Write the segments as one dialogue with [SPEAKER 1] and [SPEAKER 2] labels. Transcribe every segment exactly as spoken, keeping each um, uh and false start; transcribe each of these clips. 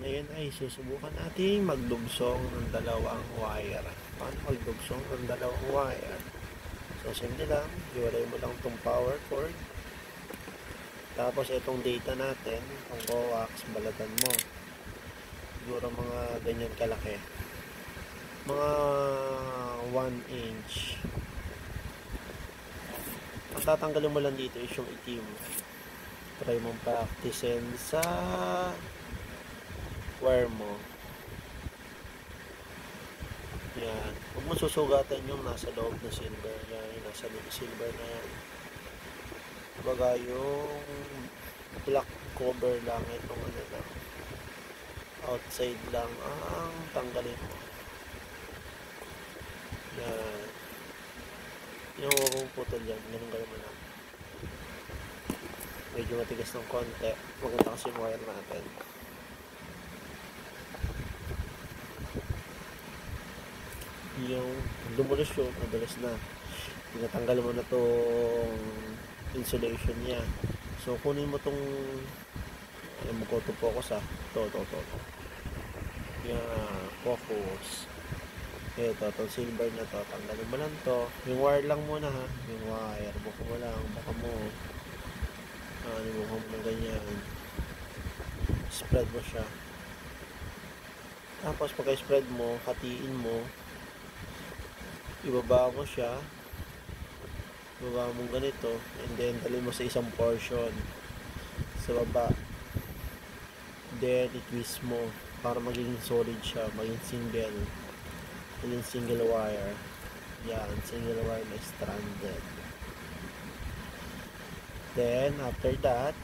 [SPEAKER 1] Ngayon ay susubukan natin magdugsong ng dalawang wire. Paano magdugsong ng dalawang wire? So, simple lang. Hiwalay mo lang itong power cord. Tapos, itong data natin, itong coax, balatan mo. Siguro mga ganyan kalaki. Mga one inch. Ang tatanggalin mo lang dito is yung itim. Try mong practicein sa wire mo. Yan. Huwag mo susugatan yung nasa loob na silver. Yan. Yung nasa silver na yan. Baga yung black cover lang. Itong ano lang. Outside lang ang tanggalin mo. Yan. Yung huwag mong putol yan. Ganun gano'n mo lang. Medyo matigas ng konti. Maganda kasi yung wire natin. Yung dumulas yun, madalas na. Tinatanggal mo na tong insulation niya. So, kunin mo tong ay, magauto-focus ah. Ito, ito, ito, ito. Yan, focus. Ito, itong silver na to. Tanggalin mo lang to. Yung wire lang muna ha. Yung wire. Buka mo lang. Baka mo. Ano, buka mo ng ganyan. Spread mo siya. Tapos, pagka-spread mo, hatiin mo. Ibaba mo siya. Ibaba mo ganito. And then, talin mo sa isang portion. Sa baba. Then, i-twist mo. Para maging solid siya. Maging single. Maging single wire. Yan. Single wire na stranded. Then, after that,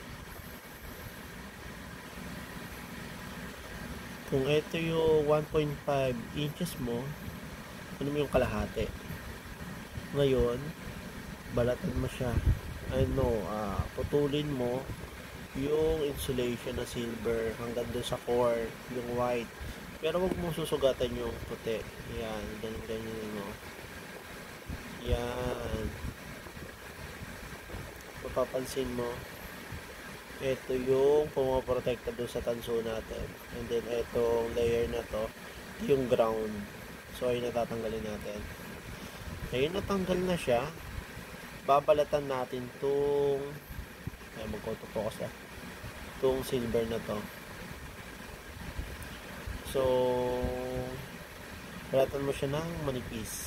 [SPEAKER 1] kung ito yung one point five inches mo, ano mo yung kalahati. Ngayon, balatan mo siya. Ano, uh, putulin mo yung insulation na silver hanggang doon sa core, yung white. Pero wag mo susugatan yung puti. Yan, ganyan, ganyan, no. Yan. Mapapansin mo, ito yung pumaprotekta doon sa tanso natin. And then, itong layer na to, yung ground. So, ay natatanggalin natin. Ngayon, natanggal na siya. Babalatan natin itong ay, mag-auto-focus ah. Itong silver na to. So, balatan mo siya ng manipis.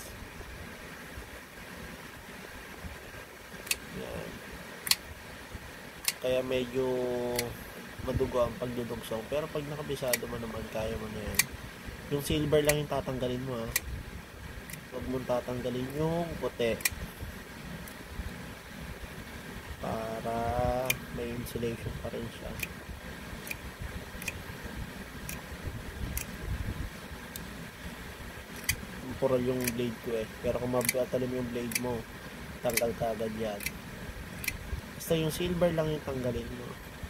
[SPEAKER 1] Yan. Kaya medyo madugo ang pagdudugsong. Pero pag nakabisado mo naman, kaya mo na yan. Yung silver lang yung tatanggalin mo ha. Huwag mong tatanggalin yung puti. Para may insulation pa rin siya. Purol yung blade ko eh. Pero kung mabatalim yung blade mo, tanggal ka agad yan. Basta yung silver lang yung tanggalin mo.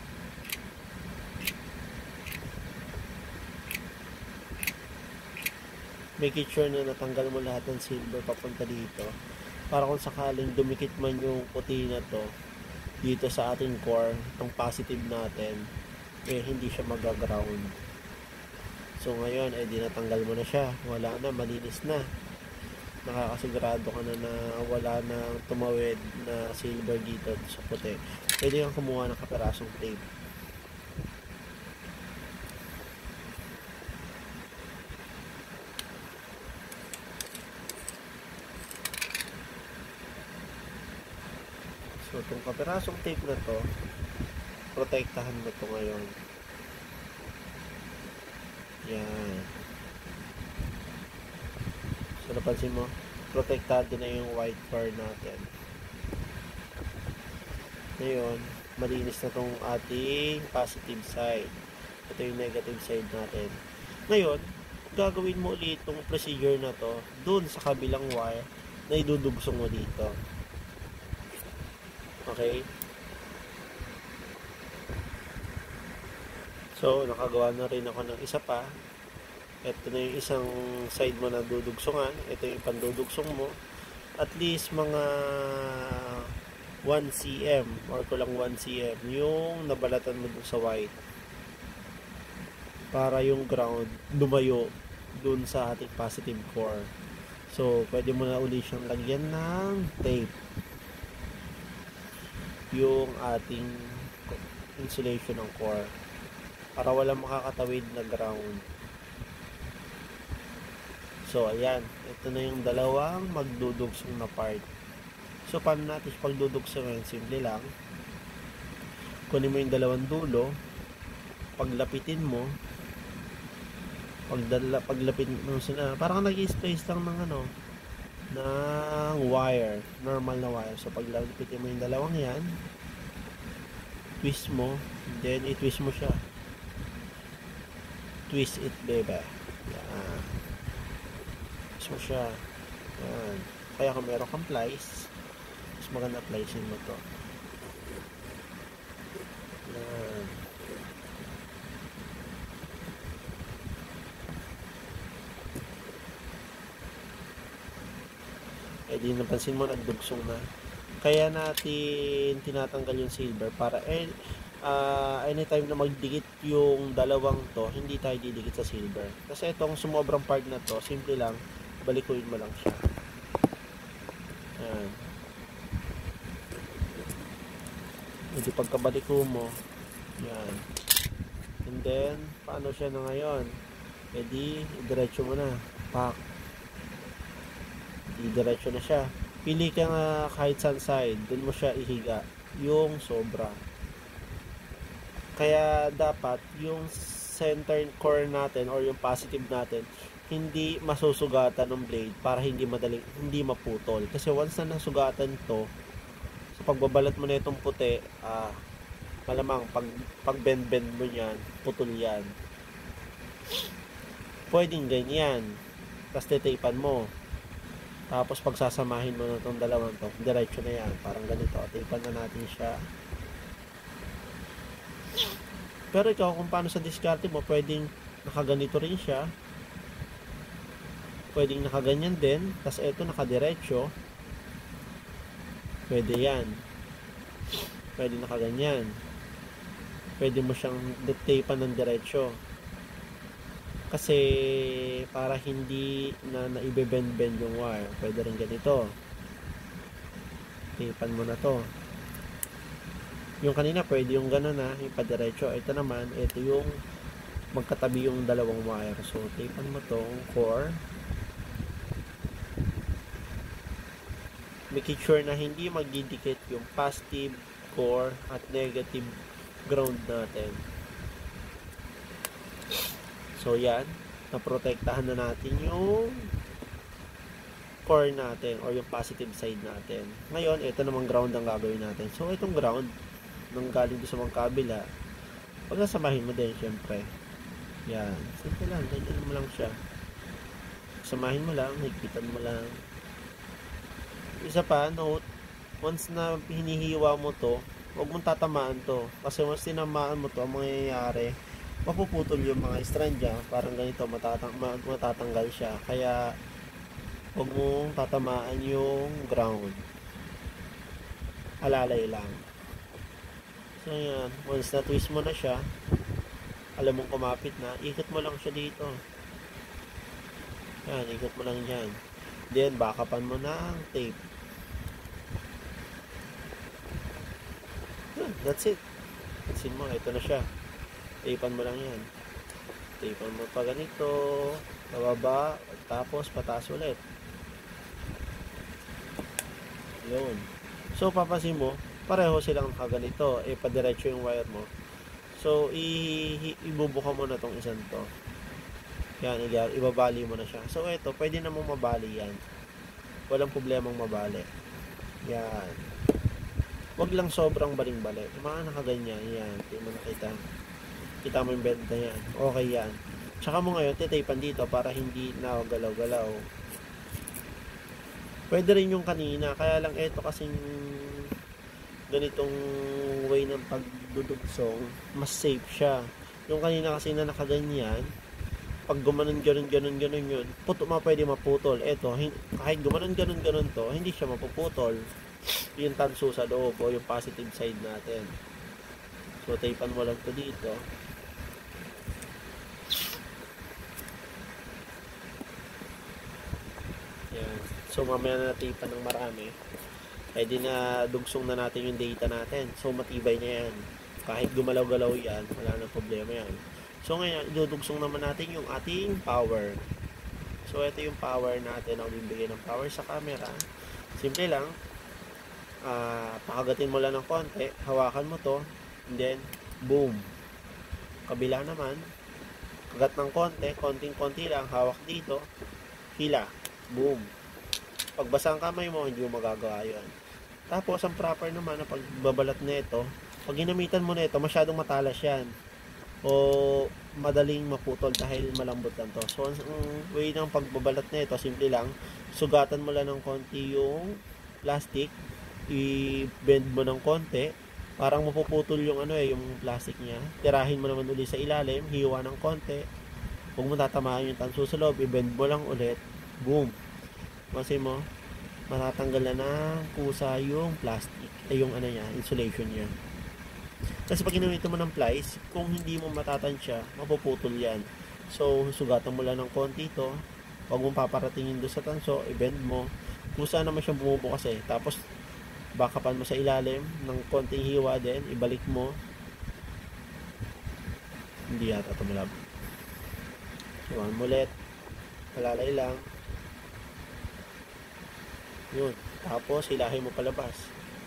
[SPEAKER 1] Make it sure na natanggal mo lahat ng silver papunta dito. Para kung sakaling dumikit man yung puti na to dito sa ating core, itong positive natin, eh hindi siya mag-ground. So ngayon, eh di natanggal mo na siya. Wala na, malinis na. Nakakasigurado ka na na wala na tumawid na silver dito sa puti. Pwede kang kumuha ng kaperasong tape. So itong kaperasong tape na to, protektahan mo to ngayon. Yan. So napansin mo, protektado na yung white core natin. Ngayon, malinis na tong ating positive side. Ito yung negative side natin. Ngayon, gagawin mo ulit itong procedure na to dun sa kabilang wire na idudugsong mo dito. Okay? So, nakagawa na rin ako ng isa pa. Ito na yung isang side mo na dudugsungan. Ito yung ipandudugsong mo. At least mga one centimeter or kulang one centimeter yung nabalatan mo dun sa white. para yung ground lumayo dun sa ating positive core. So, pwede mo na uli siyang lagyan ng tape yung ating insulation ng core para walang makakatawid na ground. So, ayan. Ito na yung dalawang magdudugsong na part. So, paano natin pagdudugsong? Simple lang. Kunin mo yung dalawang dulo, paglapitin mo, pagdala, paglapit mo sila, parang nag-space lang ng ano, ng wire, normal na wire. So, paglapitin mo yung dalawang yan, twist mo, then i-twist mo siya. Twist it, baby. Yan. Twist mo siya. Yan. Kaya kung meron kang plies, mas maganda pliesin mo to. Yan. Eh di napansin mo nagdugsong na. Kaya natin tinatanggal yung silver para eh, uh, anytime na magdikit yung dalawang to, hindi tayo didikit sa silver. Kasi itong sumobrang part na to, simple lang, balikuin mo lang siya. Yan. Hindi pagkabaliko mo, yan. And then, paano siya na ngayon? E di, diretso mo na. Pak. Di diretso na siya. Pili ka nga kahit saan side, dun mo siya ihiga. Yung sobra. Kaya dapat, yung center core natin or yung positive natin, hindi masusugatan ng blade para hindi madaling, hindi maputol. Kasi once na nasugatan to, sa pagbabalat mo na itong puti, ah, malamang pag, pag bend bend mo yan, putol yan. Pwedeng ganyan. Tapos titipan mo. Tapos pagsasamahin mo na itong dalawang to, diretso na yan. Parang ganito. Tipan na natin siya. Pero ikaw, kung paano sa diskarte mo, pwedeng nakaganito rin siya. Pwedeng nakaganyan din. Tapos ito nakadiretso. Pwede yan. Pwede nakaganyan. Pwede mo siyang tapan ng diretsyo. Kasi para hindi na naibe-bend-bend yung wire. Pwede rin ganito. Tapan mo na to. Yung kanina pwede yung gano'n na, yung padiretso. Ito naman, ito yung magkatabi yung dalawang wire. So, tapan mo tong core. Make sure na hindi magdidikit yung positive core at negative ground natin. So yan, naprotektahan na natin yung core natin or yung positive side natin. Ngayon, ito namang ground ang gagawin natin. So itong ground, nang galing doon sa mga kabila, pagsasamahin mo din syempre. Yan, simple lang, ganyan mo lang siya. Samahin mo lang, higpitan mo lang. Isa pa, note, once na hinihiwa mo to, huwag mong tatamaan to. Kasi once tinamaan mo to, ang mangyayari, mapuputol yung mga strand dyan. Parang ganito, matatang matatanggal siya. Kaya, huwag mong tatamaan yung ground. Alalay lang. So, yan. Once na twist mo na siya, alam mong kumapit na, ikot mo lang siya dito. Yan, ikot mo lang dyan. Then, backupan mo ng tape. That's it. Pansin mo, ito na siya. Tapan mo lang yan. Tapan mo pa ganito, pababa, tapos pataas ulit. Yun. So, papansin mo, pareho silang kaganito. Eh, padiretso yung wire mo. So, i- ibubuka mo na tong isang to. Yan, ibabali mo na siya. So, ito, pwede na mong mabali yan. Walang problemang mabali. Yan. Wag lang sobrang baling-balik. Mga nakaganyan, yan. Hindi mo nakita. Kita mo yung bend na yan. Okay yan. Tsaka mo ngayon, titapan dito para hindi na galaw-galaw. Pwede rin yung kanina. Kaya lang ito kasing ganitong way ng pagdudugsong, mas safe siya. Yung kanina kasi na nakaganyan, pag gumanon, ganon, ganon, ganon yun, puto, ma, pwede maputol. Ito, kahit gumanon, ganon, ganon to, hindi siya mapuputol. Yung tanso sa loob o yung positive side natin. So, tapan mo lang to dito. So mamaya na natipan ng marami, eh di na dugsong na natin yung data natin. So matibay na yan. Kahit gumalaw-galaw yan, wala nang problema yan. So ngayon, idudugsong naman natin yung ating power. So ito yung power natin, ang bibigay ng power sa camera. Simple lang, uh, pakagatin mo lang ng konti, hawakan mo to, and then boom. Kabila naman, kagat ng konti, konting-konti lang, hawak dito, hila, boom. Pagbasa ang kamay mo, hindi mo magagawa yun. Tapos ang proper naman na pagbabalat nito, pag ginamitan mo nito, masyadong matalas yan o madaling maputol dahil malambot lang to. So ang way ng pagbabalat nito, simple lang, sugatan mo lang ng konti yung plastic, i-bend mo ng konti, parang mapuputol yung ano eh, yung plastic niya. Tirahin mo naman ulit sa ilalim, hiwa ng konti. Huwag mo tatamaan yung tanso sa loob, i-bend mo lang ulit, boom. Kasi mo, matatanggal na ng kusa yung plastic, ay yung ano niya, insulation niya. Kasi pag ginamit mo ng plies, kung hindi mo matatansya, mapuputol yan. So, sugatan mo lang ng konti ito. Huwag mong paparatingin doon sa tanso, i-bend mo. Kusa naman siyang bumubukas eh. Tapos, bakapan mo sa ilalim ng konting hiwa din, ibalik mo. Hindi yata tumulab. Iwan mo ulit. Palalay lang. Yun. Tapos, hilahin mo palabas.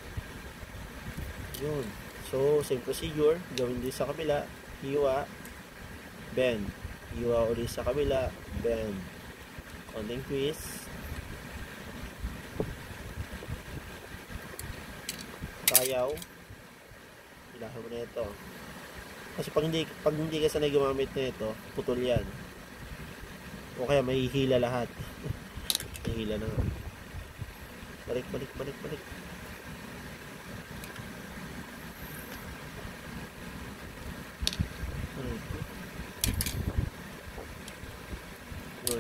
[SPEAKER 1] Yun. So, same procedure. Gawin din sa kabila. Hiwa. Bend. Hiwa ulit sa kabila. Bend. Konting twist. Tayaw. Hilahin mo na ito. Kasi pag hindi, pag hindi ka sanay gumamit na ito, putol yan. O kaya may hila lahat. May hila na nga. Balik, balik, balik, balik. Good.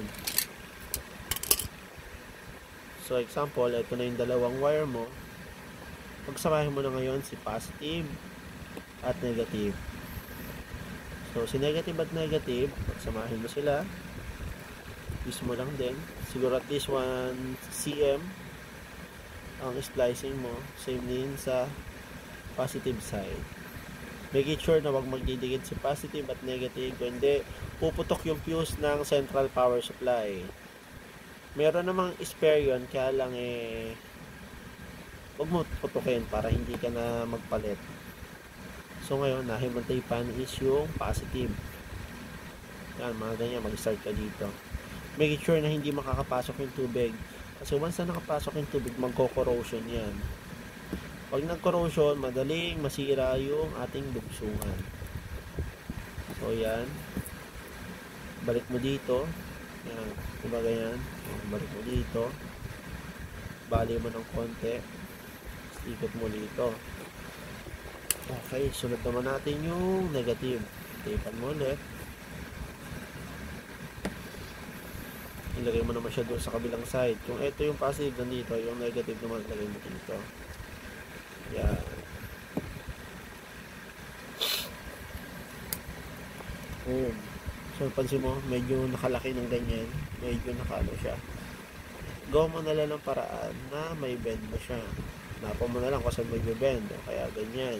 [SPEAKER 1] So example, ito na yung dalawang wire mo. Pagsamahin mo na ngayon si positive at negative. So si negative at negative, pagsamahin mo sila. Use mo lang din. Siguro at least one centimeter ang splicing mo. Same din sa positive side. Make it sure na wag magdidikit si positive at negative. Kundi puputok yung fuse ng central power supply. Meron namang spare yun, kaya lang eh wag mo putukin para hindi ka na magpalit. So ngayon, nahimantapan is yung positive. Yan, mga ganyan, mag-start ka dito. Make sure na hindi makakapasok yung tubig. Kasi once na nakapasok yung tubig, magko-corrosion yan. Pag nag-corrosion, madaling masira yung ating dugsungan. So yan. Balik mo dito. Yan. Diba ganyan? Balik mo dito. Bali mo ng konti. Ikot mo dito. Okay, sunod naman natin yung negative. Tapan mo ulit. Ilagay mo naman siya doon sa kabilang side. Kung ito yung positive nandito, yung negative naman ilagay mo dito. Yan. Boom. So, pansin mo, medyo nakalaki ng ganyan. Medyo nakano siya. Gawa mo na lang ng paraan na may bend mo siya. Napa mo na lang kasi may bend. O kaya ganyan.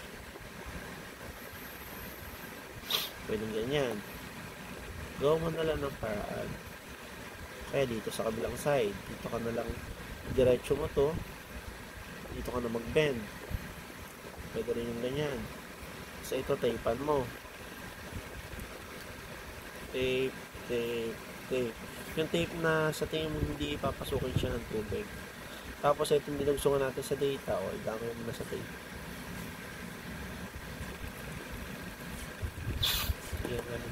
[SPEAKER 1] Pwedeng ganyan. Gawa mo na lang ng paraan. Kaya dito sa kabilang side, dito ka na lang diretso mo to, dito ka na mag-bend. Pwede rin yung ganyan. So ito, tapean mo. Tape, tape, tape. Yung tape na sa tingin mo hindi ipapasukin siya ng tubig. Tapos ito yung dinugsungan natin sa data, o idamay mo na sa tape. Yan, ganun.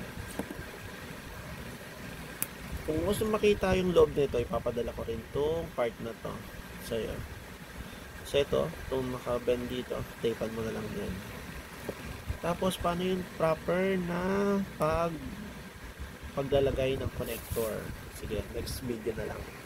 [SPEAKER 1] Kung gusto makita yung loob nito, ipapadala ko rin itong part na to sa'yo. So ito, itong naka-bend dito, tapean mo na lang yan. Tapos, paano yung proper na pag paglalagay ng connector? Sige, next video na lang.